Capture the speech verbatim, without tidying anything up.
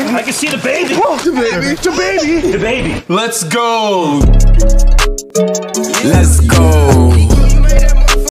I can see the baby. Oh, the baby. The baby. The baby. Let's go. Let's go.